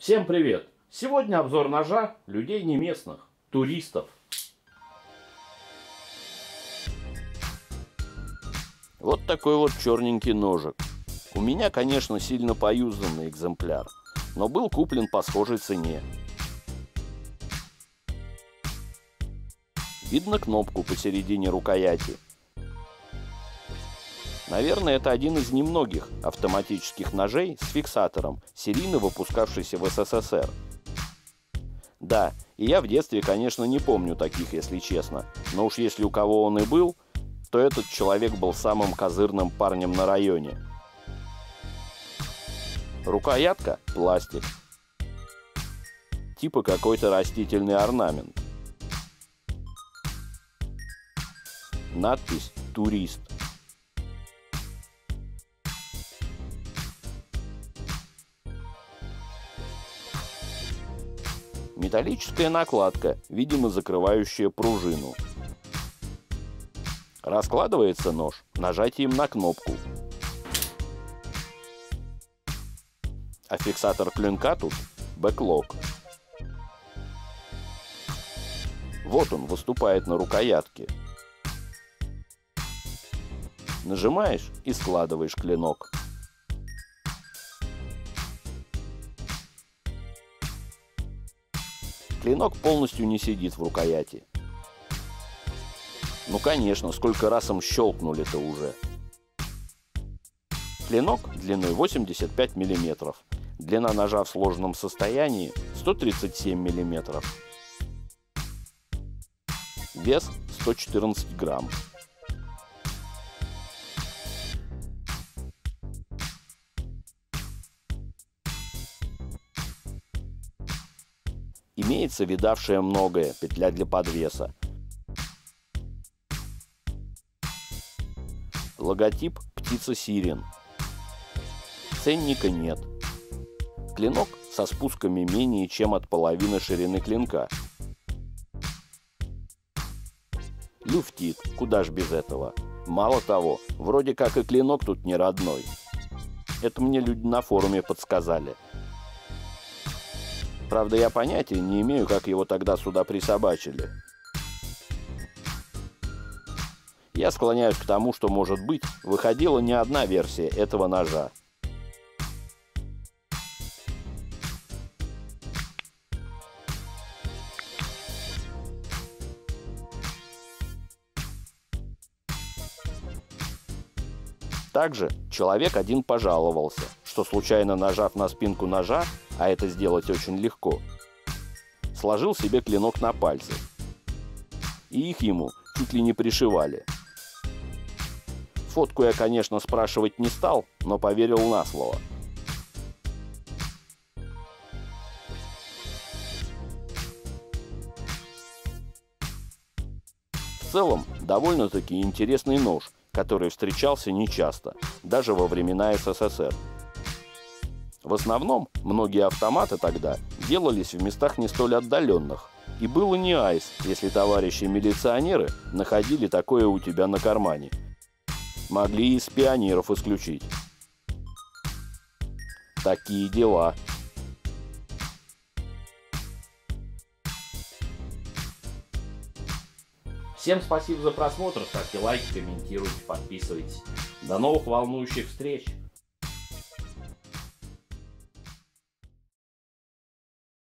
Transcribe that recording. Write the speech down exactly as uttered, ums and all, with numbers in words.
Всем привет! Сегодня обзор ножа людей не местных, туристов. Вот такой вот черненький ножик. У меня, конечно, сильно поюзанный экземпляр, но был куплен по схожей цене. Видно кнопку посередине рукояти. Наверное, это один из немногих автоматических ножей с фиксатором, серийно выпускавшийся в эс эс эс эр. Да, и я в детстве, конечно, не помню таких, если честно, но уж если у кого он и был, то этот человек был самым козырным парнем на районе. Рукоятка – пластик. Типа какой-то растительный орнамент. Надпись «Турист». Металлическая накладка, видимо, закрывающая пружину. Раскладывается нож нажатием на кнопку. А фиксатор клинка тут – бэклок. Вот он выступает на рукоятке. Нажимаешь и складываешь клинок. Клинок полностью не сидит в рукояти. Ну конечно, сколько раз им щелкнули-то уже. Клинок длиной восемьдесят пять миллиметров. Длина ножа в сложенном состоянии сто тридцать семь миллиметров. Вес сто четырнадцать грамм. Имеется видавшая многое петля для подвеса. Логотип птица сирен. Ценника нет. Клинок со спусками менее чем от половины ширины клинка. Люфтит, куда ж без этого. Мало того, вроде как и клинок тут не родной. Это мне люди на форуме подсказали. Правда, я понятия не имею, как его тогда сюда присобачили. Я склоняюсь к тому, что, может быть, выходила не одна версия этого ножа. Также человек один пожаловался, что случайно нажав на спинку ножа, а это сделать очень легко, сложил себе клинок на пальцы. И их ему чуть ли не пришивали. Фотку я, конечно, спрашивать не стал, но поверил на слово. В целом, довольно-таки интересный нож, который встречался нечасто, даже во времена эс эс эс эр. В основном, многие автоматы тогда делались в местах не столь отдаленных, и было не айс, если товарищи-милиционеры находили такое у тебя на кармане. Могли и из пионеров исключить. Такие дела. Всем спасибо за просмотр, ставьте лайки, комментируйте, подписывайтесь. До новых волнующих встреч!